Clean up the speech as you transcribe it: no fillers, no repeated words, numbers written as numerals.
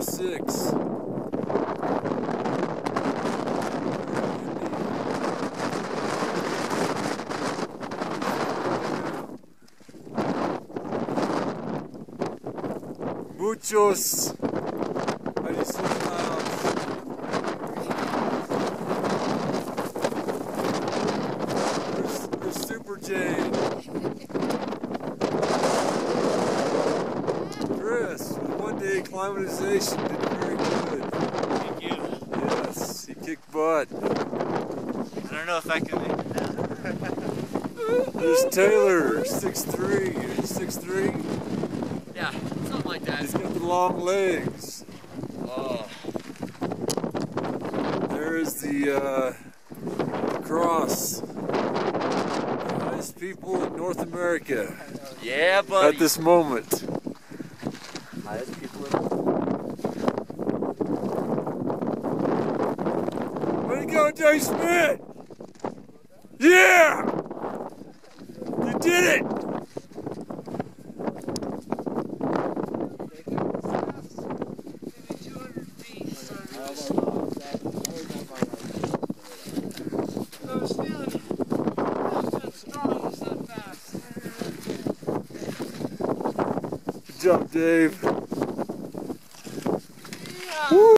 6. Muchos. How do you say clouds? There's Super Jane. Chris, with 1 day acclimatization, did very good. Thank you. Yes, he kicked butt. I don't know if I can make it now. There's Taylor, 6'3". 6'3". Yeah, something like that. He's got the long legs. Oh. There's the cross. The highest people in North America. Yeah, buddy. At this moment. Highest people in Way to go, Dave Smith! Yeah! You did it! Good job, Dave.